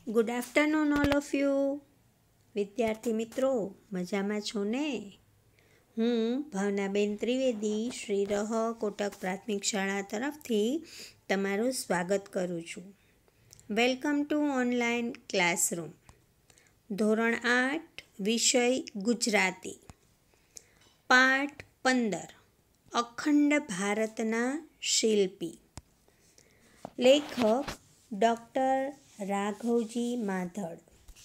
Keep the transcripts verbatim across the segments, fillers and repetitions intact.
Good afternoon all of you. વિદ્યાર્થી મિત્રો, મજામાં છો ને? હું ભાવનાબેન ત્રિવેદી શ્રી રહ કોટક પ્રાથમિક શાળા તરફથી તમારું સ્વાગત કરું છું. Welcome to online classroom. ધોરણ આઠ, વિષય ગુજરાતી. પાઠ પંદર, અખંડ ભારતના શિલ્પી. લેખક ડૉક્ટર રાઘવજી માધડ.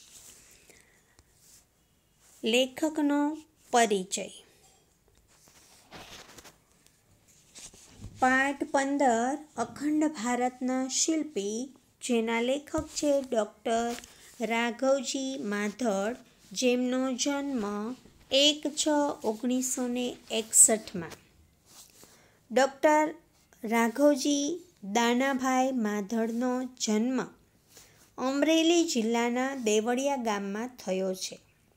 લેખકનો પરિચય. પાઠ પંદર, અખંડ ભારતના શિલ્પી, જેના લેખક છે ડૉક્ટર રાઘવજી માધડ, જેમનો જન્મ એક છ ઓગણીસો ને એકસઠમાં. ડૉક્ટર રાઘવજી દાનાભાઈ માધડનો જન્મ અમરેલી જિલ્લાના દેવળિયા ગામમાં થયો છે.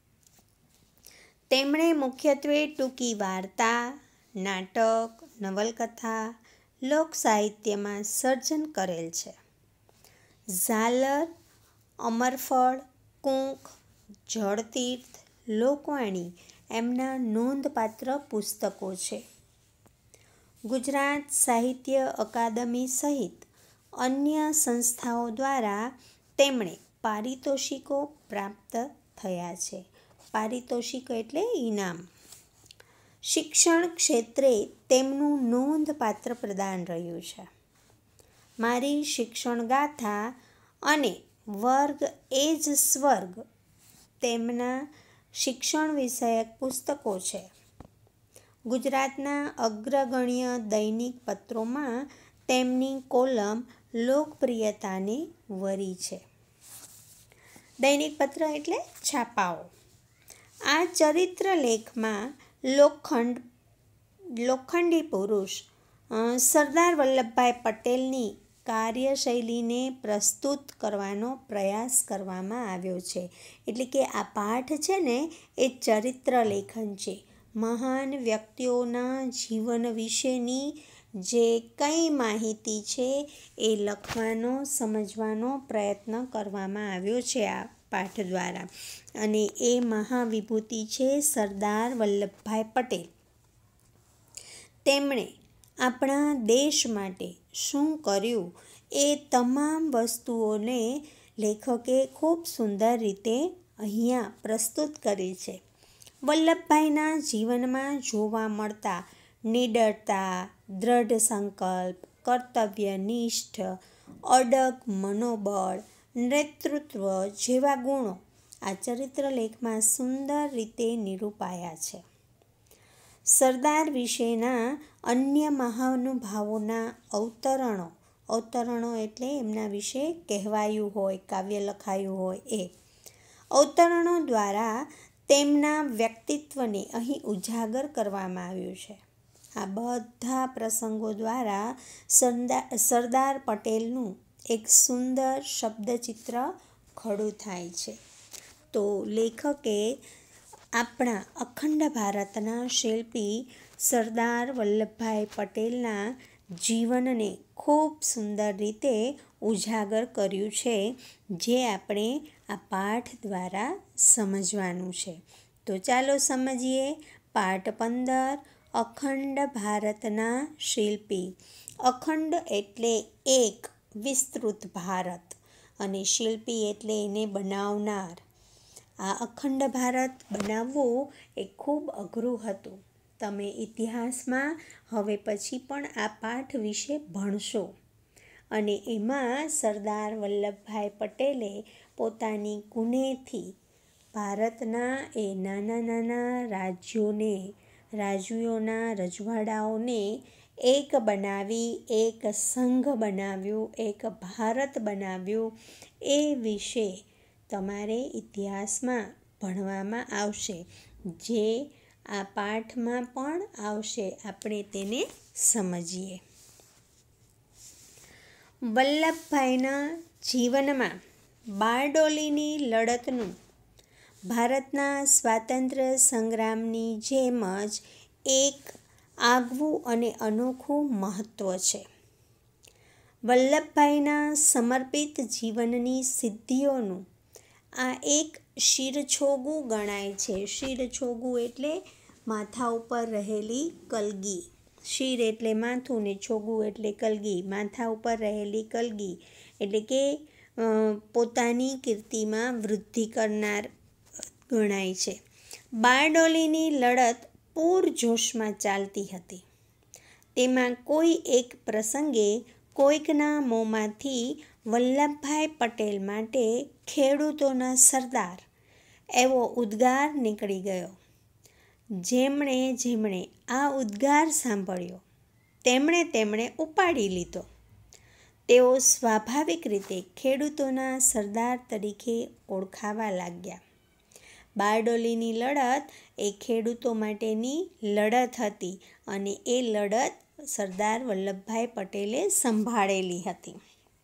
તેમણે મુખ્યત્વે ટૂંકી વાર્તા, નાટક, નવલકથા, લોક સાહિત્યમાં સર્જન કરેલ છે. ઝાલર, અમરફળ, કુંક, જળતીર્થ, લોકવાણી એમના નોંધપાત્ર પુસ્તકો છે. ગુજરાત સાહિત્ય અકાદમી સહિત અન્ય સંસ્થાઓ દ્વારા તેમણે પારિતોષિકો પ્રાપ્ત થયા છે. પારિતોષિકો એટલે ઇનામ. શિક્ષણ ક્ષેત્રે તેમનું નોંધપાત્ર પ્રદાન રહ્યું છે. મારી શિક્ષણ ગાથા અને વર્ગ એ જ સ્વર્ગ તેમના શિક્ષણ વિષયક પુસ્તકો છે. ગુજરાતના અગ્રગણ્ય દૈનિક પત્રોમાં તેમની કોલમ લોકપ્રિયતાને વરી છે. દૈનિક પત્ર એટલે છાપાઓ. આ ચરિત્ર લેખમાં લોખંડ લોખંડી પુરુષ સરદાર વલ્લભભાઈ પટેલની કાર્યશૈલીને પ્રસ્તુત કરવાનો પ્રયાસ કરવામાં આવ્યો છે. એટલે કે આ પાઠ છે ને એ ચરિત્ર લેખન છે. મહાન વ્યક્તિઓના જીવન વિશેની જે કંઈ માહિતી છે એ લખવાનો, સમજવાનો પ્રયત્ન કરવામાં આવ્યો છે આ પાઠ દ્વારા. અને એ મહાવિભૂતિ છે સરદાર વલ્લભભાઈ પટેલ. તેમણે આપણા દેશ માટે શું કર્યું એ તમામ વસ્તુઓને લેખકે ખૂબ સુંદર રીતે અહીંયા પ્રસ્તુત કરી છે. વલ્લભભાઈના જીવનમાં જોવા મળતા નિડરતા, દ્રઢ સંકલ્પ, કર્તવ્યનિષ્ઠ, અડગ મનોબળ, નેતૃત્વ જેવા ગુણો આ ચરિત્ર લેખમાં સુંદર રીતે નિરૂપાયા છે. સરદાર વિશેના અન્ય મહાનુભાવોના અવતરણો અવતરણો એટલે એમના વિશે કહેવાયું હોય, કાવ્ય લખાયું હોય એ અવતરણો દ્વારા તેમના વ્યક્તિત્વને અહીં ઉજાગર કરવામાં આવ્યું છે. આ બધા પ્રસંગો દ્વારા સરદાર પટેલનું એક સુંદર શબ્દચિત્ર ખડું થાય છે. તો લેખકે આપણા અખંડ ભારતના શિલ્પી સરદાર વલ્લભભાઈ પટેલના જીવનને ખૂબ સુંદર રીતે ઉજાગર કર્યું છે, જે આપણે આ પાઠ દ્વારા સમજવાનું છે. તો ચાલો સમજીએ પાઠ પંદર, અખંડ ભારતના શિલ્પી. અખંડ એટલે એક, વિસ્તૃત ભારત, અને શિલ્પી એટલે એને બનાવનાર. આ અખંડ ભારત બનાવવું એ ખૂબ અઘરું હતું. તમે ઇતિહાસમાં હવે પછી પણ આ પાઠ વિશે ભણશો. અને એમાં સરદાર વલ્લભભાઈ પટેલે પોતાની કુનેથી ભારતના એ નાના નાના રાજ્યોને રાજવીઓના રજવાડાઓને એક બનાવી, એક સંઘ બનાવ્યું, એક ભારત બનાવ્યું. એ વિશે તમારે ઇતિહાસમાં ભણવામાં આવશે, જે આ પાઠમાં પણ આવશે. આપણે તેને સમજીએ. વલ્લભભાઈના જીવનમાં બારડોલીની લડતનું ભારતના સ્વાતંત્ર્ય સંગ્રામની જેમ જ એક આગવું અને અનોખું મહત્ત્વ છે. વલ્લભભાઈના સમર્પિત જીવનની સિદ્ધિઓનું આ એક શિરછોગું ગણાય છે. શિરછોગું એટલે માથા ઉપર રહેલી કલગી. શિર એટલે માથું ને છોગું એટલે કલગી. માથા ઉપર રહેલી કલગી એટલે કે પોતાની કીર્તિમાં વૃદ્ધિ કરનાર ગણાય છે. બારડોલીની લડત પૂરજોશમાં ચાલતી હતી. તેમાં કોઈ એક પ્રસંગે કોઈકના મોંમાંથી વલ્લભભાઈ પટેલ માટે ખેડૂતોના સરદાર એવો ઉદ્ગાર નીકળી ગયો. જેમણે જેમણે આ ઉદ્ગાર સાંભળ્યો તેમણે તેમણે ઉપાડી લીધો. તેઓ સ્વાભાવિક રીતે ખેડૂતોના સરદાર તરીકે ઓળખાવા લાગ્યા. બારડોલીની લડત એ ખેડૂતો માટેની લડત હતી અને એ લડત સરદાર વલ્લભભાઈ પટેલે સંભાળેલી હતી.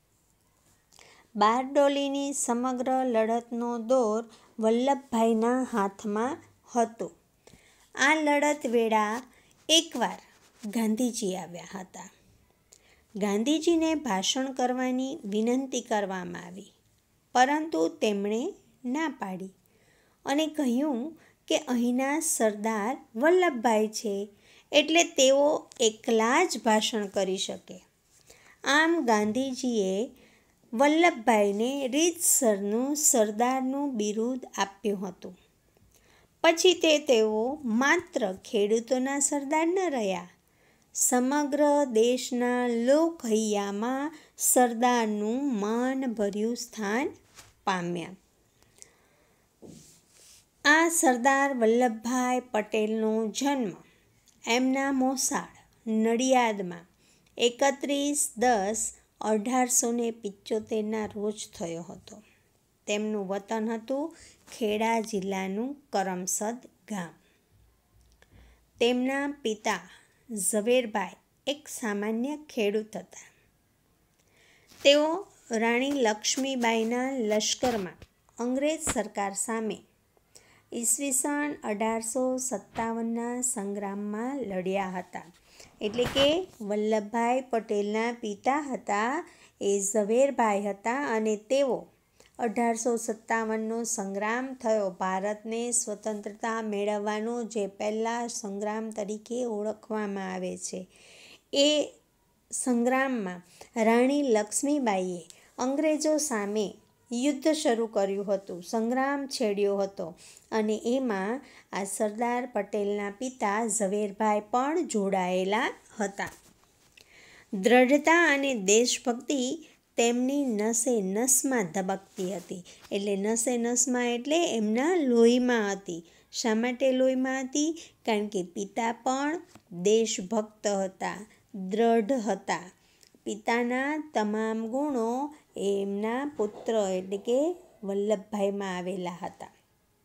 બારડોલીની સમગ્ર લડતનો દોર વલ્લભભાઈના હાથમાં હતો. આ લડત વેળા એકવાર ગાંધીજી આવ્યા હતા. ગાંધીજીને ભાષણ કરવાની વિનંતી કરવામાં આવી, પરંતુ તેમણે ના પાડી અને કહ્યું કે અહીંના સરદાર વલ્લભભાઈ છે એટલે તેઓ એકલા જ ભાષણ કરી શકે. આમ ગાંધીજીએ વલ્લભભાઈને રીતસરનું સરદારનું બિરુદ આપ્યું હતું. પછી તે તેઓ માત્ર ખેડૂતોના સરદાર ન રહ્યા, સમગ્ર દેશના લોકહૈયામાં સરદારનું માનભર્યું સ્થાન પામ્યા. આ સરદાર વલ્લભભાઈ પટેલનો જન્મ એમના મોસાળ નડિયાદમાં એકત્રીસ દસ અઢારસો ને પિચોતેરના રોજ થયો હતો. તેમનું વતન હતું ખેડા જિલ્લાનું કરમસદ ગામ. તેમના પિતા ઝવેરભાઈ એક સામાન્ય ખેડૂત હતા. તેઓ રાણી લક્ષ્મીબાઈના લશ્કરમાં અંગ્રેજ સરકાર સામે ઈસવીસન અઢારસો સત્તાવનના સંગ્રામમાં લડ્યા હતા. એટલે કે વલ્લભભાઈ પટેલના પિતા હતા એ ઝવેરભાઈ હતા અને તેઓ અઢારસો સત્તાવનનો સંગ્રામ થયો, ભારતને સ્વતંત્રતા મેળવવાનો જે પહેલા સંગ્રામ તરીકે ઓળખવામાં આવે છે. એ સંગ્રામમાં રાણી લક્ષ્મીબાઈએ અંગ્રેજો સામે યુદ્ધ શરૂ કર્યું હતું, સંગ્રામ છેડ્યો હતો અને એમાં આ સરદાર પટેલના પિતા ઝવેરભાઈ પણ જોડાયેલા હતા. દ્રઢતા અને દેશભક્તિ તેમની નસે નસમાં ધબકતી હતી. એટલે નસે નસમાં એટલે એમના લોહીમાં હતી. શા માટે લોહીમાં હતી? કારણ કે પિતા પણ દેશભક્ત હતા, દ્રઢ હતા. પિતાના તમામ ગુણો એમના પુત્ર એટલે કે વલ્લભભાઈમાં આવેલા હતા.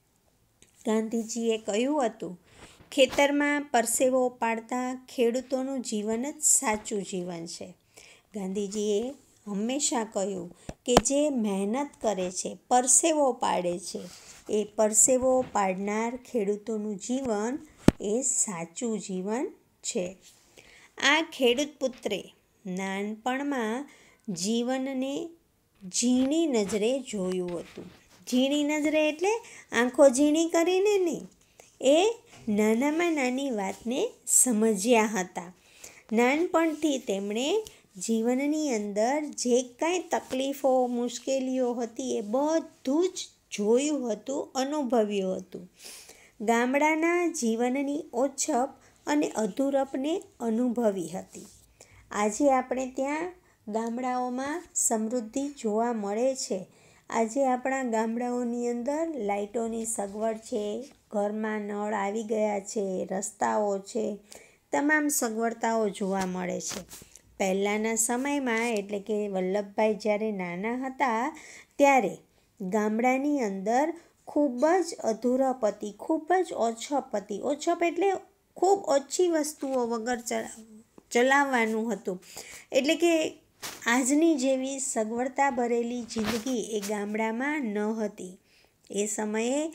ગાંધીજીએ કહ્યું હતું, ખેતરમાં પરસેવો પાડતા ખેડૂતોનું જીવન જ સાચું જીવન છે. ગાંધીજીએ હંમેશા કહ્યું કે જે મહેનત કરે છે, પરસેવો પાડે છે, એ પરસેવો પાડનાર ખેડૂતોનું જીવન એ સાચું જીવન છે. આ ખેડૂત પુત્રે નાનપણમાં જીવનને ઝીણી નજરે જોયું હતું. ઝીણી નજરે એટલે આંખો ઝીણી કરીને નહીં, એ નાનામાં નાની વાતને સમજ્યા હતા. નાનપણથી તેમણે જીવનની અંદર જે કાંઈ તકલીફો મુશ્કેલીઓ હતી એ બધું જ જોયું હતું, અનુભવ્યું હતું. ગામડાના જીવનની ઓછપ અને અધૂરપને અનુભવી હતી. આજે આપણે ત્યાં ગામડાઓમાં સમૃદ્ધિ જોવા મળે છે. આજે આપણા ગામડાઓની અંદર લાઇટોની સગવડ છે, ઘરમાં નળ આવી ગયા છે, રસ્તાઓ છે, તમામ સગવડતાઓ જોવા મળે છે. પહેલાંના સમયમાં એટલે કે વલ્લભભાઈ જ્યારે નાના હતા ત્યારે ગામડાની અંદર ખૂબ જ અધૂરપ હતી, ખૂબ જ ઓછપ હતી. ઓછપ એટલે ખૂબ ઓછી વસ્તુઓ વગર ચલાવવાનું હતું. એટલે કે આજની જેવી સગવડતા ભરેલી જિંદગી એ ગામડામાં ન હતી. એ સમયે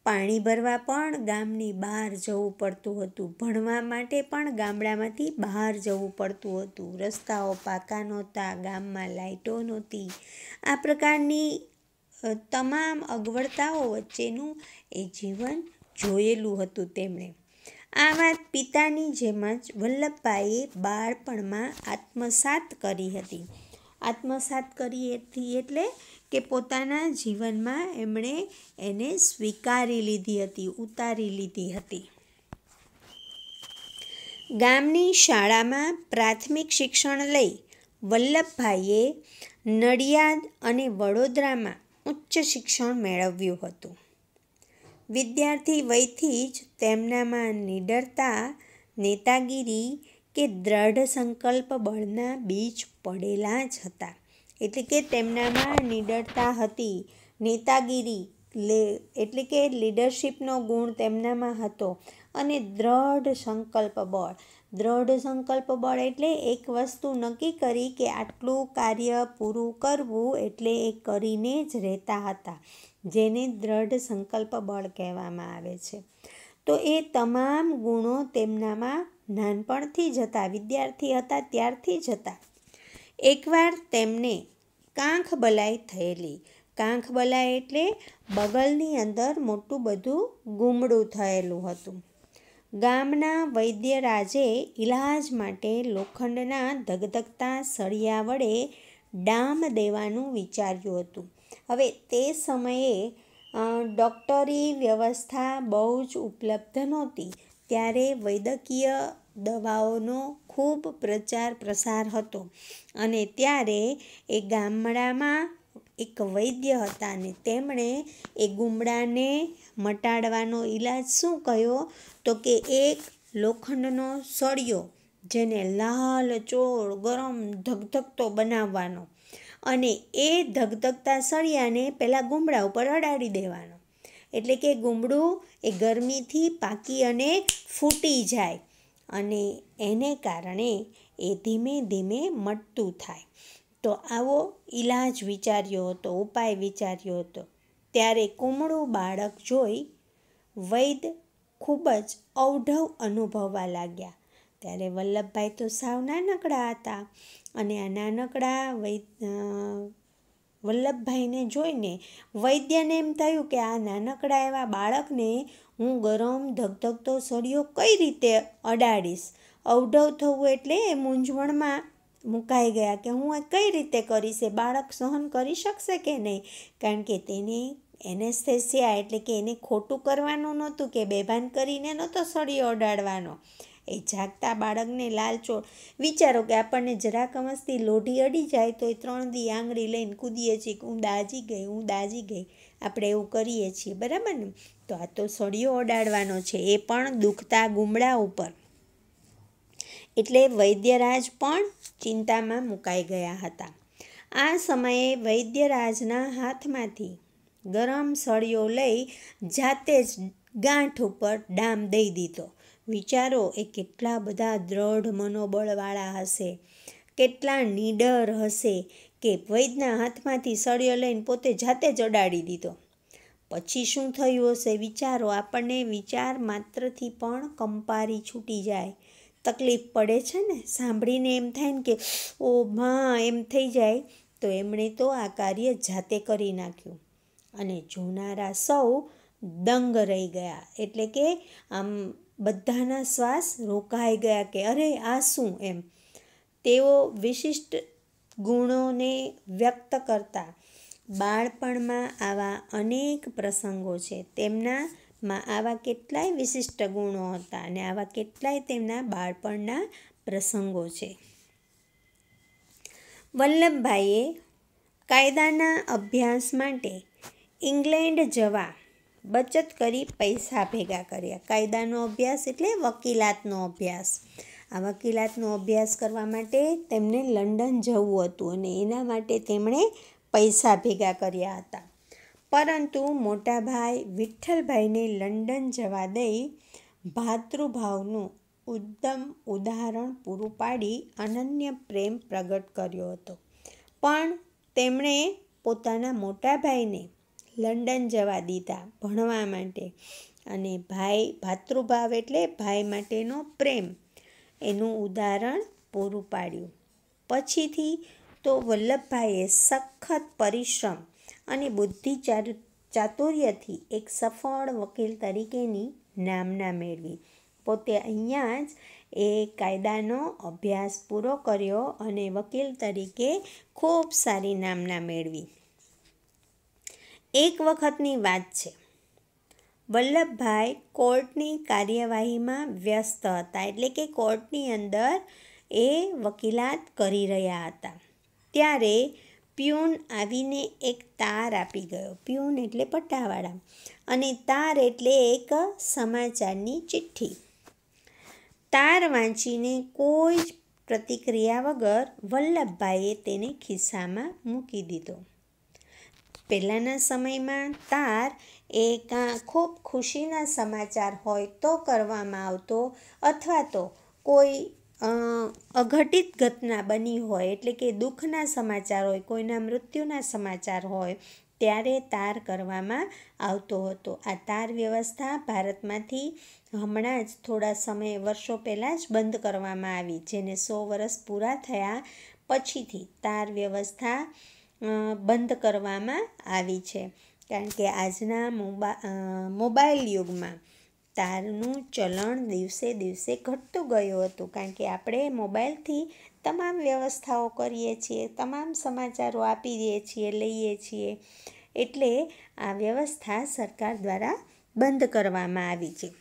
પાણી ભરવા પણ ગામની બહાર જવું પડતું હતું. ભણવા માટે પણ ગામડામાંથી બહાર જવું પડતું હતું. રસ્તાઓ પાકા નહોતા, ગામમાં લાઇટો નહોતી. આ પ્રકારની તમામ અગવડતાઓ વચ્ચેનું એ જીવન જોયેલું હતું તેમણે. આ વાત પિતાની જેમ જ વલ્લભભાઈએ બાળપણમાં આત્મસાત કરી હતી. આત્મસાત કરી હતી એટલે કે પોતાના જીવનમાં એમણે એને સ્વીકારી લીધી હતી, ઉતારી લીધી હતી. ગામની શાળામાં પ્રાથમિક શિક્ષણ લઈ વલ્લભભાઈએ નડિયાદ અને વડોદરામાં ઉચ્ચ શિક્ષણ મેળવ્યું હતું. વિદ્યાર્થી વયથી જ તેમનામાં નીડરતા, નેતાગીરી કે દ્રઢ સંકલ્પ બળના બીજ પડેલા જ હતા. એટલે કે તેમનામાં નીડરતા હતી, નેતાગીરી લે એટલે કે લીડરશિપનો ગુણ તેમનામાં હતો અને દ્રઢ સંકલ્પ બળ. દ્રઢ સંકલ્પ બળ એટલે એક વસ્તુ નક્કી કરી કે આટલું કાર્ય પૂરું કરવું એટલે એ કરીને જ રહેતા હતા, જેને દ્રઢ સંકલ્પ બળ કહેવામાં આવે છે. તો એ તમામ ગુણો તેમનામાં નાનપણથી જ હતા, વિદ્યાર્થી હતા ત્યારથી જ હતા. એકવાર તેમને કાંખ બલાઈ થયેલી. કાંખ બલાઈ એટલે બગલની અંદર મોટું બધું ગુમડું થયેલું હતું. ગામના વૈદ્યરાજે ઈલાજ માટે લોખંડના ધગધગતા સળિયા વડે ડામ દેવાનું વિચાર્યું હતું. હવે તે સમયે ડૉક્ટરી વ્યવસ્થા બહુ જ ઉપલબ્ધ નહોતી. ત્યારે વૈદ્યકીય દવાઓનો ખૂબ પ્રચાર પ્રસાર હતો અને ત્યારે એ ગામડામાં એક વૈદ્ય હતા ને તેમણે એ ગુમડાને મટાડવાનો ઈલાજ શું કર્યો તો કે એક લોખંડનો સળિયો, જેને લાલ ચોળ ગરમ ધગધગતો બનાવવાનો અને એ ધગધગતા સળિયાને પહેલાં ગુમડા ઉપર અડાડી દેવાનો. એટલે કે ગુમડું એ ગરમીથી પાકી અને ફૂટી જાય અને એને કારણે એ ધીમે ધીમે મટતું થાય. તો આવો ઈલાજ વિચાર્યો હતો, ઉપાય વિચાર્યો હતો. ત્યારે કુમળું બાળક જોઈ વૈદ્ય ખૂબ જ અવઢવ અનુભવવા લાગ્યા. ત્યારે વલ્લભભાઈ તો સાવ નાનકડા હતા અને આ નાનકડા વૈદ્ય વલ્લભભાઈને જોઈને વૈદ્યને એમ થયું કે આ નાનકડા એવા બાળકને હું ગરમ ધગધગતો સળિયો કઈ રીતે અડાડીશ. અવઢવ થવું એટલે એ મૂંઝવણમાં મુકાઈ ગયા કે હું એ કઈ રીતે કરીશ, એ બાળક સહન કરી શકશે કે નહીં. કારણ કે તેને એનેસ્થેસિયા એટલે કે એને ખોટું કરવાનું નહોતું, કે બેભાન કરીને નહોતો સળિયો અડાડવાનો. એ જાગતા બાળકને લાલચોળ. વિચારો કે આપણને જરાક અમસ્તી લોઢી અડી જાય તો એ ત્રણ દી આંગળી લઈને કૂદીએ છીએ કે હું દાજી ગઈ, હું દાજી ગઈ. આપણે એવું કરીએ છીએ, બરાબર ને. તો આ તો સળિયો અડાડવાનો છે, એ પણ દુખતા ગુમડા ઉપર. એટલે વૈદ્યરાજ પણ ચિંતામાં મુકાઈ ગયા હતા. આ સમયે વૈદ્યરાજના હાથમાંથી ગરમ સળિયો લઈ જાતે જ ગાંઠ ઉપર ડામ દઈ દીધો. વિચારો એ કેટલા બધા દ્રઢ મનોબળવાળા હશે, કેટલા નીડર હશે કે વૈદ્યના હાથમાંથી સળિયો લઈને પોતે જાતે જ અડાડી દીધો. પછી શું થયું હશે વિચારો. આપણને વિચાર માત્રથી પણ કંપારી છૂટી જાય, તકલીફ પડે છે ને. સાંભળીને એમ થાય ને કે ઓ માં એમ થઈ જાય. તો એમણે તો આ કાર્ય જાતે કરી નાખ્યું અને જોનારા સૌ દંગ રહી ગયા. એટલે કે આમ બધાના શ્વાસ રોકાઈ ગયા કે અરે આ શું એમ. તેઓ વિશિષ્ટ ગુણોને વ્યક્ત કરતા બાળપણમાં આવા અનેક પ્રસંગો છે. તેમનામાં આવા કેટલાય વિશિષ્ટ ગુણો હતા અને આવા કેટલાય તેમના બાળપણના પ્રસંગો છે. વલ્લભભાઈએ કાયદાના અભ્યાસ માટે ઇંગ્લેન્ડ જવા બચત કરી પૈસા ભેગા કર્યા. કાયદાનો અભ્યાસ એટલે વકીલાતનો અભ્યાસ. આ વકીલાતનો અભ્યાસ કરવા માટે તેમને લંડન જવું હતું અને એના માટે તેમણે પૈસા ભેગા કર્યા હતા. પરંતુ મોટા ભાઈ વિઠ્ઠલભાઈને લંડન જવા દઈ ભાતૃભાવનું ઉત્તમ ઉદાહરણ પૂરું પાડી અનન્ય પ્રેમ પ્રગટ કર્યો હતો. પણ તેમણે પોતાના મોટા ભાઈને લંડન જવા દીધા ભણવા માટે. અને ભાઈ ભાતૃભાવ એટલે ભાઈ માટેનો પ્રેમ એનું ઉદાહરણ પૂરું પાડ્યું. પછીથી તો વલ્લભભાઈએ સખત પરિશ્રમ અને બુદ્ધિ ચાતુર્યથી એક સફળ વકીલ તરીકેની નામના મેળવી. પોતે અહીંયા જ એ કાયદાનો અભ્યાસ પૂરો કર્યો અને વકીલ તરીકે ખૂબ સારી નામના મેળવી. એક વખતની વાત છે, વલ્લભભાઈ કોર્ટની કાર્યવાહીમાં વ્યસ્ત હતા, એટલે કે કોર્ટની અંદર એ વકીલાત કરી રહ્યા હતા. ત્યારે પ્યુન આવીને એક તાર આપી ગયો. પ્યુન એટલે પટ્ટાવાળા, અને તાર એટલે એક સમાચારની ચિઠ્ઠી. તાર વાંચીને કોઈ જ પ્રતિક્રિયા વગર વલ્લભભાઈએ તેને ખિસ્સામાં મૂકી દીધો. પહેલાંના સમયમાં તાર એ કાં ખૂબ ખુશીના સમાચાર હોય તો કરવામાં આવતો, અથવા તો કોઈ અઘટિત ઘટના બની હોય, એટલે કે દુઃખના સમાચાર હોય, કોઈના મૃત્યુના સમાચાર હોય ત્યારે તાર કરવામાં આવતો હતો. આ તાર વ્યવસ્થા ભારતમાંથી હમણાં જ થોડા સમય વર્ષો પહેલાં જ બંધ કરવામાં આવી, જેને સો વર્ષ પૂરા થયા પછીથી તાર વ્યવસ્થા બંધ કરવામાં આવી છે. કારણ કે આજના મોબા મોબાઈલ યુગમાં તારનું ચલણ દિવસે દિવસે ઘટતું ગયું હતું. કારણ કે આપણે મોબાઈલથી તમામ વ્યવસ્થાઓ કરીએ છીએ, તમામ સમાચારો આપી દઈએ છીએ, લઈએ છીએ. એટલે આ વ્યવસ્થા સરકાર દ્વારા બંધ કરવામાં આવી છે.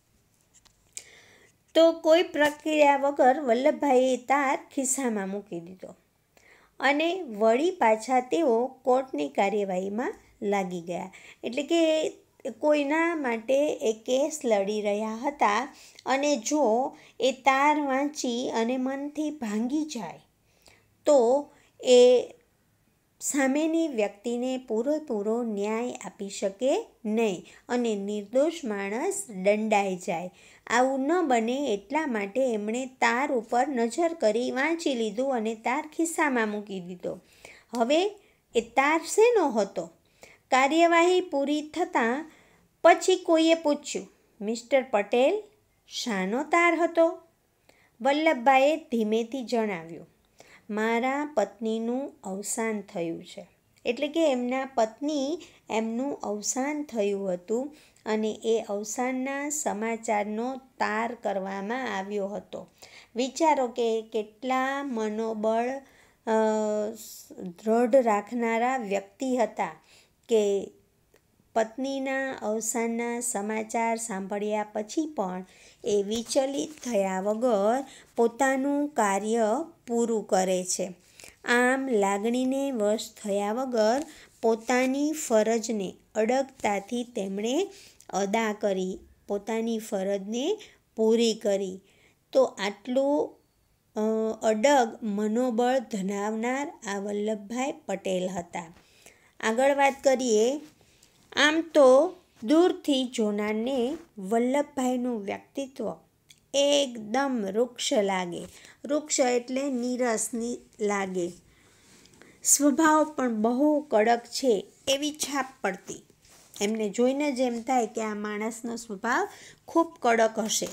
તો કોઈ પ્રક્રિયા વગર વલ્લભભાઈએ તાર ખિસ્સામાં મૂકી દીધો અને વળી પાછા તેઓ કોર્ટની કાર્યવાહીમાં લાગી ગયા. એટલે કે કોઈના માટે એ કેસ લડી રહ્યા હતા, અને જો એ તાર વાંચી અને મનથી ભાંગી જાય તો એ સામેની વ્યક્તિને પૂરેપૂરો ન્યાય આપી શકે નહીં અને નિર્દોષ માણસ દંડાઈ જાય. આવું ન બને એટલા માટે એમણે તાર ઉપર નજર કરી વાંચી લીધું અને તાર ખિસ્સામાં મૂકી દીધો. હવે એ તાર શેનો હતો? કાર્યવાહી પૂરી થતાં પછી કોઈએ પૂછ્યું, મિસ્ટર પટેલ, શાનો તાર હતો? વલ્લભભાઈએ ધીમેથી જણાવ્યું, મારા પત્નીનું અવસાન થયું છે. એટલે કે એમના પત્ની એમનું અવસાન થયું હતું અને એ અવસાનના સમાચારનો તાર કરવામાં આવ્યો હતો. વિચારો કે કેટલા મનોબળ દ્રઢ રાખનારા વ્યક્તિ હતા કે પત્નીના અવસાનના સમાચાર સાંભળ્યા પછી પણ એ વિચલિત થયા વગર પોતાનું કાર્ય પૂરું કરે છે. આમ લાગણીને વશ થયા વગર પોતાની ફરજને અડગતાથી તેમણે અદા કરી, પોતાની ફરજને પૂરી કરી. તો આટલું અડગ મનોબળ ધરાવનાર આ વલ્લભભાઈ પટેલ હતા. આગળ વાત કરીએ. આમ તો દૂરથી જોનારને વલ્લભભાઈનું વ્યક્તિત્વ એકદમ વૃક્ષ લાગે. વૃક્ષ એટલે નીરસની લાગે. સ્વભાવ પણ બહુ કડક છે એવી છાપ પડતી. એમને જોઈને જ એમ થાય કે આ માણસનો સ્વભાવ ખૂબ કડક હશે.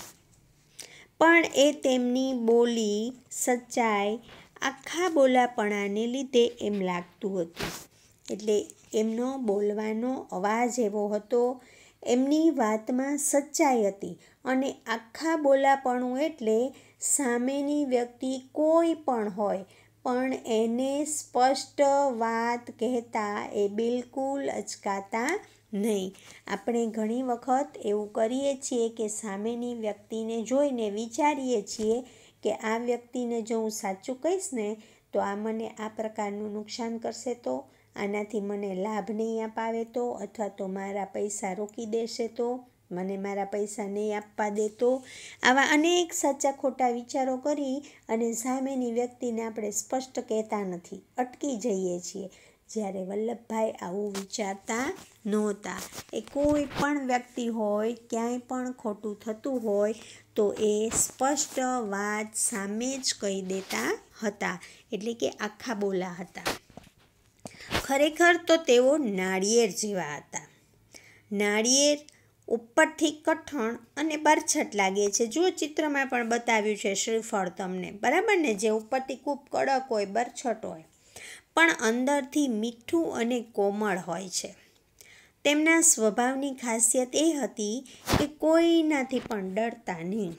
પણ એ તેમની બોલી, સચ્ચાઈ, આખા બોલાપણાને લીધે એમ લાગતું હતું. એટલે એમનો બોલવાનો અવાજ એવો હતો, એમની વાતમાં સચ્ચાઈ હતી અને આખા બોલાપણું એટલે સામેની વ્યક્તિ કોઈ પણ હોય પણ એને સ્પષ્ટ વાત કહેતા એ બિલકુલ અચકાતા નહીં. આપણે ઘણી વખત એવું કરીએ છીએ કે સામેની વ્યક્તિને જોઈને વિચારીએ છીએ કે આ વ્યક્તિને જો હું સાચું કહીશ ને તો આ મને આ પ્રકારનું નુકસાન કરશે, તો આનાથી મને લાભ નહીં અપાવે તો, અથવા તો મારા પૈસા રોકી દેશે તો, મને મારા પૈસા નહીં આપવા દે તો. આવા અનેક સાચા ખોટા વિચારો કરી અને સામેની વ્યક્તિને આપણે સ્પષ્ટ કહેતા નથી, અટકી જઈએ છીએ. જ્યારે વલ્લભભાઈ આવું વિચારતા નહોતા. એ કોઈ પણ વ્યક્તિ હોય, ક્યાંય પણ ખોટું થતું હોય તો એ સ્પષ્ટ વાત સામે જ કહી દેતા હતા. એટલે કે આખા બોલા હતા. ખરેખર તો તેઓ નાળિયેર જેવા હતા. નાળિયેર ઉપરથી કઠણ અને બરછટ લાગે છે. જો ચિત્રમાં પણ બતાવ્યું છે શ્રીફળ તમને, બરાબર ને, જે ઉપરથી ખૂબ કડક હોય, બરછટ હોય, પણ અંદરથી મીઠું અને કોમળ હોય છે. તેમના સ્વભાવની ખાસિયત એ હતી કે કોઈનાથી પણ ડરતા નહીં.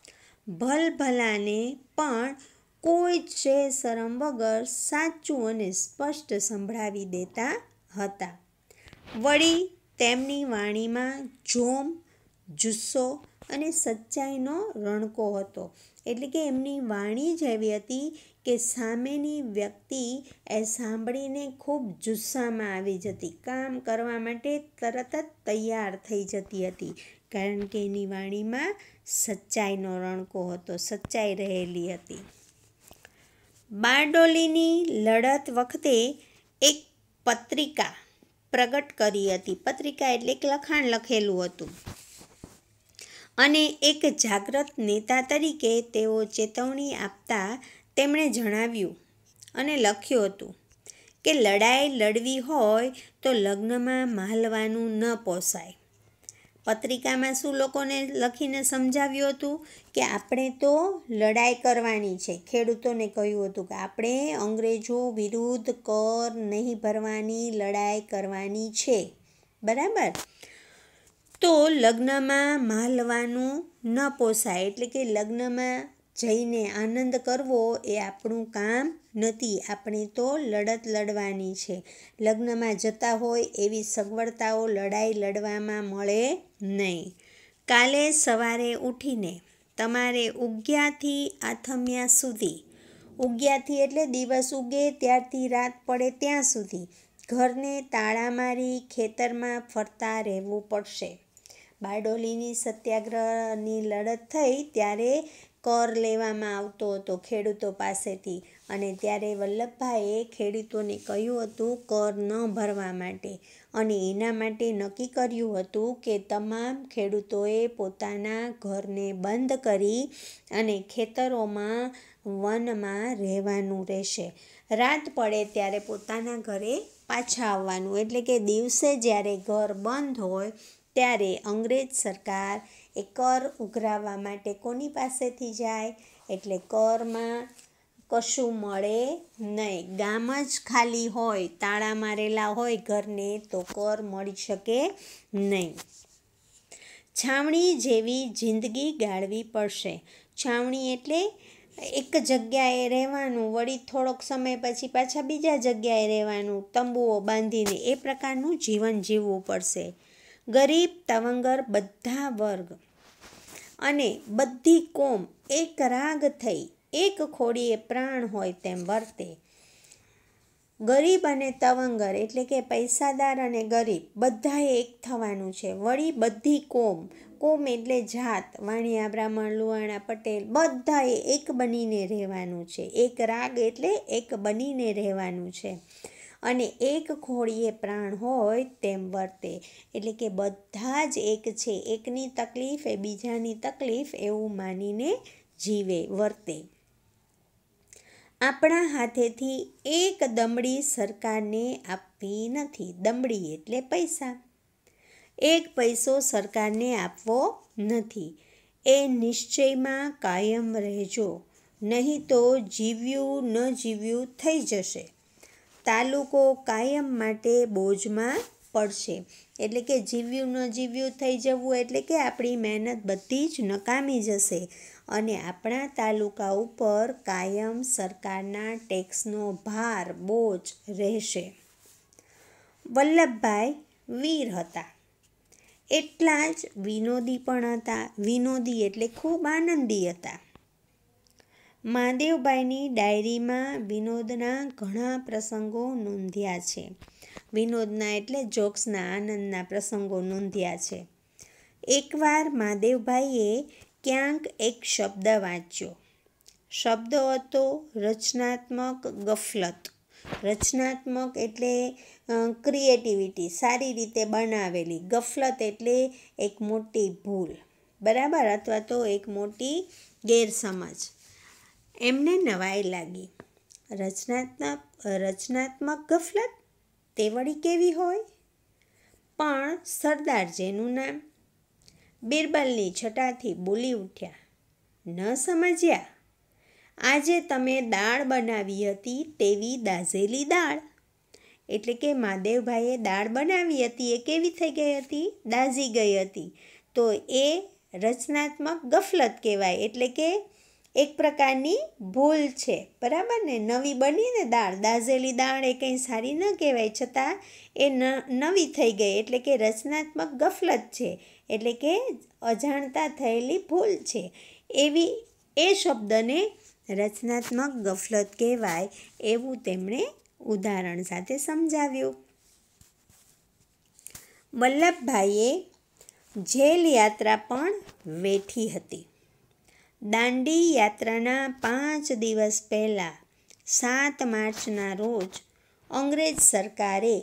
ભલભલાને પણ કોઈ જ શરમ વગર સાચું અને સ્પષ્ટ સંભળાવી દેતા હતા. વળી તેમની વાણીમાં જોમ, જુસ્સો અને સચ્ચાઈનો રણકો હતો. એટલે કે એમની વાણી જ એવી હતી કે સામેની વ્યક્તિ એ સાંભળીને ખૂબ જુસ્સામાં આવી જતી, કામ કરવા માટે તરત જ તૈયાર થઈ જતી હતી, કારણ કે એની વાણીમાં સચ્ચાઈનો રણકો હતો, સચ્ચાઈ રહેલી હતી. બારડોલીની લડત વખતે એક પત્રિકા પ્રગટ કરી હતી. પત્રિકા એટલે એક લખાણ લખેલું હતું અને એક જાગ્રત નેતા તરીકે તેઓ ચેતવણી આપતા તેમણે જણાવ્યું અને લખ્યું હતું કે લડાઈ લડવી હોય તો લગ્નમાં માલવાનું ન પોસાય. પત્રિકામાં શું લોકોને લખીને સમજાવ્યું હતું કે આપણે તો લડાઈ કરવાની છે. ખેડૂતોને કહ્યું હતું કે આપણે અંગ્રેજો વિરુદ્ધ કર નહીં ભરવાની લડાઈ કરવાની છે, બરાબર. તો લગ્નમાં માલવાનું ન પોસાય, એટલે કે લગ્નમાં જઈને આનંદ કરવો એ આપણું કામ નથી. આપણે તો લડત લડવાની છે. લગ્નમાં જતા હોય એવી સગવડતાઓ લડાઈ લડવામાં મળે નહીં. કાલે સવારે ઉઠીને તમારે ઉગ્યાથી આથમ્યા સુધી, ઉગ્યાથી એટલે દિવસ ઉગે ત્યારથી રાત પડે ત્યાં સુધી ઘરને તાળા મારી ખેતરમાં ફરતા રહેવું પડશે. બારડોલીની સત્યાગ્રહની લડત થઈ ત્યારે કર લેવામાં આવતો હતો ખેડૂતો પાસેથી, અને ત્યારે વલ્લભભાઈએ ખેડૂતોને કહ્યું હતું કર ન ભરવા માટે, અને એના માટે નક્કી કર્યું હતું કે તમામ ખેડૂતોએ પોતાના ઘરને બંધ કરી અને ખેતરોમાં, વનમાં રહેવાનું રહેશે. રાત પડે ત્યારે પોતાના ઘરે પાછા આવવાનું. એટલે કે દિવસે જ્યારે ઘર બંધ હોય ત્યારે અંગ્રેજ સરકાર એ કર ઉઘરાવવા માટે કોની પાસેથી જાય? એટલે કરમાં કશું મળે નહીં. ગામ જ ખાલી હોય, તાળા મારેલા હોય ઘરને, તો કર મળી શકે નહીં. છાવણી જેવી જિંદગી ગાળવી પડશે. છાવણી એટલે એક જગ્યાએ રહેવાનું, વળી થોડોક સમય પછી પાછા બીજા જગ્યાએ રહેવાનું, તંબુઓ બાંધીને, એ પ્રકારનું જીવન જીવવું પડશે. ગરીબ તવંગર બધા વર્ગ અને બધી કોમ એક રાગ થઈ એક ખોડીએ પ્રાણ હોય તેમ વર્તે. ગરીબ અને તવંગર એટલે કે પૈસાદાર અને ગરીબ બધાએ એક થવાનું છે. વળી બધી કોમ, કોમ એટલે જાત, વાણિયા, બ્રાહ્મણ, લુહાણા, પટેલ, બધાએ એક બનીને રહેવાનું છે. એક રાગ એટલે એક બનીને રહેવાનું છે. અને એક ખોડીએ પ્રાણ હોય તેમ વર્તે. એટલે કે બધા જ એક છે, એકની તકલીફ એ બીજાની તકલીફ એવું માનીને જીવે, વર્તે. આપણા હાથેથી એક દમડી સરકારને આપવી નથી. દમડી એટલે પૈસા. એક પૈસો સરકારને આપવો નથી. એ નિશ્ચયમાં કાયમ રહેજો, નહીં તો જીવ્યું ન જીવ્યું થઈ જશે. તાલુકો કાયમ માટે બોજમાં પડશે. એટલે કે જીવ્યું ન જીવ્યું થઈ જવું એટલે કે આપણી મહેનત બધી જ નકામી જશે અને આપણા તાલુકા ઉપર કાયમ સરકારના ટેક્સનો ભાર, બોજ રહેશે. વલ્લભભાઈ વીર હતા, એટલા જ વિનોદી પણ હતા. વિનોદી એટલે ખૂબ આનંદી હતા. મહાદેવભાઈની ડાયરીમાં વિનોદના ઘણા પ્રસંગો નોંધ્યા છે. વિનોદના એટલે જોક્સના, આનંદના પ્રસંગો નોંધ્યા છે. એકવાર મહાદેવભાઈએ ક્યાંક એક શબ્દ વાંચ્યો. શબ્દ હતો રચનાત્મક ગફલત. રચનાત્મક એટલે ક્રિએટિવિટી, સારી રીતે બનાવેલી. ગફલત એટલે એક મોટી ભૂલ, બરાબર, અથવા તો એક મોટી ગેરસમજ. એમને નવાઈ લાગી. રચનાત્મક રચનાત્મક ગફલત તે વળી કેવી હોય? પણ સરદાર જેનું નામ. બિરબલની છટાથી બોલી ઉઠ્યા, ન સમજ્યા? આજે તમે દાળ બનાવી હતી તેવી દાઝેલી દાળ. એટલે કે મહાદેવભાઈએ દાળ બનાવી હતી એ કેવી થઈ ગઈ હતી? દાઝી ગઈ હતી. તો એ રચનાત્મક ગફલત કહેવાય, એટલે કે એક પ્રકારની ભૂલ છે, બરાબર ને? નવી બની ને દાળ, દાઝેલી દાળ એ કંઈ સારી ન કહેવાય, છતાં એ ન નવી થઈ ગઈ, એટલે કે રચનાત્મક ગફલત છે, એટલે કે અજાણતા થયેલી ભૂલ છે. એવી એ શબ્દને રચનાત્મક ગફલત કહેવાય એવું તેમણે ઉદાહરણ સાથે સમજાવ્યું. વલ્લભભાઈએ જેલ યાત્રા પણ વેઠી હતી. દાંડી યાત્રાના પાંચ દિવસ પહેલાં સાત માર્ચના રોજ અંગ્રેજ સરકારે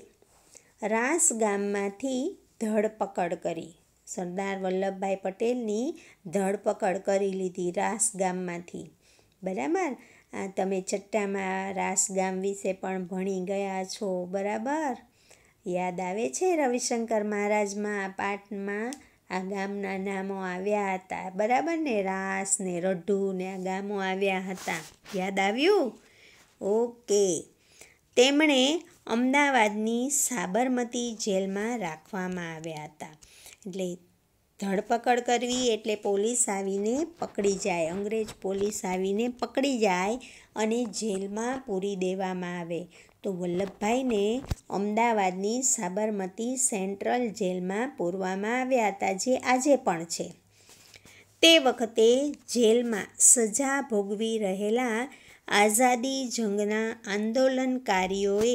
રાસ ગામમાંથી ધરપકડ કરી. સરદાર વલ્લભભાઈ પટેલની ધરપકડ કરી લીધી રાસ ગામમાંથી, બરાબર? આ તમે ચટ્ટામાં રાસ ગામ વિશે પણ ભણી ગયા છો, બરાબર? યાદ આવે છે રવિશંકર મહારાજમાં આ પાઠમાં આ ગામના નામો આવ્યા હતા, બરાબર ને? રાસ ને રઢુ ને આ ગામો આવ્યા હતા. યાદ આવ્યું? ઓકે. તેમણે અમદાવાદની સાબરમતી જેલમાં રાખવામાં આવ્યા હતા. એટલે ધરપકડ કરવી એટલે પોલીસ આવીને પકડી જાય, અંગ્રેજ પોલીસ આવીને પકડી જાય અને જેલમાં પૂરી દેવામાં આવે. તો વલ્લભભાઈને અમદાવાદની સાબરમતી સેન્ટ્રલ જેલમાં પૂરવામાં આવ્યા હતા, જે આજે પણ છે. તે વખતે જેલમાં સજા ભોગવી રહેલા આઝાદી જંગના આંદોલનકારીઓએ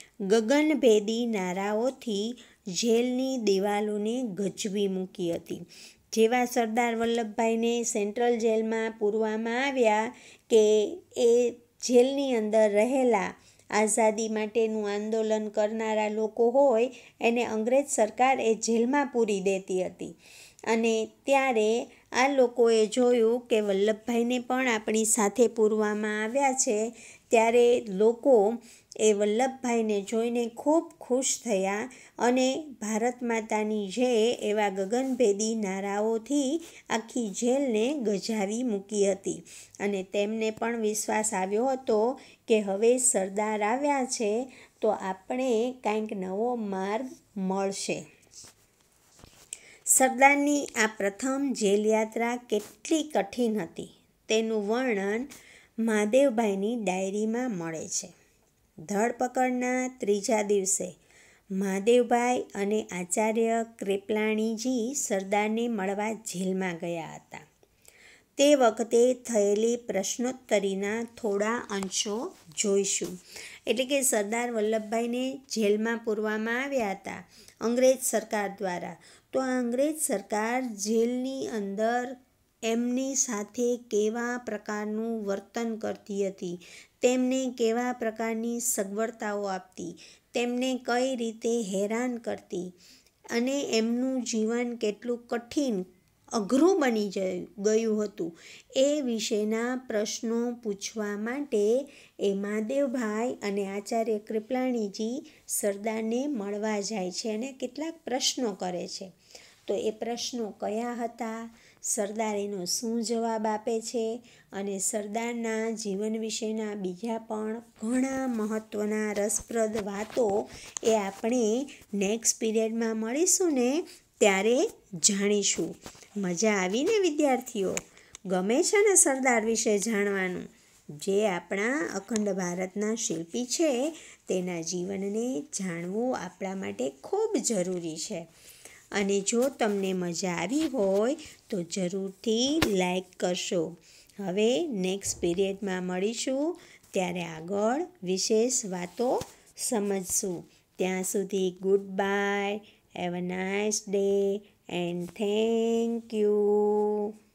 ગગનભેદી નારાઓથી જેલની દિવાલોને ગજવી મૂકી હતી. જેવા સરદાર વલ્લભભાઈને સેન્ટ્રલ જેલમાં પૂરવામાં આવ્યા કે એ જેલની અંદર રહેલા આઝાદી માટેનું આંદોલન કરનારા લોકો હોય એને અંગ્રેજ સરકાર એ જેલમાં પૂરી દેતી હતી. અને ત્યારે આ લોકોએ જોયું કે વલ્લભભાઈને પણ આપણી સાથે પૂરવામાં આવ્યા છે, ત્યારે લોકો એ વલ્લભભાઈને જોઈને ખૂબ ખુશ થયા અને ભારત માતાની જય એવા ગગનભેદી નારાઓથી આખી જેલને ગજાવી મૂકી હતી. અને તેમને પણ વિશ્વાસ આવ્યો હતો કે હવે સરદાર આવ્યા છે તો આપણે કાંઈક નવો માર્ગ મળશે. સરદારની આ પ્રથમ જેલ યાત્રા કેટલી કઠિન હતી તેનું વર્ણન મહાદેવભાઈની ડાયરીમાં મળે છે. ધરપકડના ત્રીજા દિવસે મહાદેવભાઈ અને આચાર્ય કૃપલાણીજી સરદારને મળવા જેલમાં ગયા હતા. તે વખતે થયેલી પ્રશ્નોત્તરીના થોડા અંશો જોઈશું. એટલે કે સરદાર વલ્લભભાઈને જેલમાં પૂરવામાં આવ્યા હતા અંગ્રેજ સરકાર દ્વારા. તો આ અંગ્રેજ સરકાર જેલની અંદર એમની સાથે કેવા પ્રકારનું વર્તન કરતી હતી, તેમને કેવા પ્રકારની સગવડતાઓ આપતી, તેમને કઈ રીતે હેરાન કરતી અને એમનું જીવન કેટલું કઠિન અઘરું બની ગયું હતું એ વિશેના પ્રશ્નો પૂછવા માટે એ મહાદેવભાઈ અને આચાર્ય કૃપલાણીજી સરદારને મળવા જાય છે અને કેટલાક પ્રશ્નો કરે છે. તો એ પ્રશ્નો કયા હતા, સરદાર એનો શું જવાબ આપે છે અને સરદારના જીવન વિશેના બીજા પણ ઘણા મહત્ત્વના રસપ્રદ વાતો એ આપણે નેક્સ્ટ પીરિયડમાં મળીશું ને ત્યારે જાણીશું. મજા આવીને વિદ્યાર્થીઓ? ગમે છે ને સરદાર વિશે જાણવાનું? જે આપણા અખંડ ભારતના શિલ્પી છે તેના જીવનને જાણવું આપણા માટે ખૂબ જરૂરી છે. અને જો તમને મજા આવી હોય તો જરૂરથી લાઈક કરશો. હવે નેક્સ્ટ પીરિયડમાં મળીશું ત્યારે આગળ વિશેષ વાતો સમજશું. ત્યાં સુધી goodbye, have a nice day and thank you.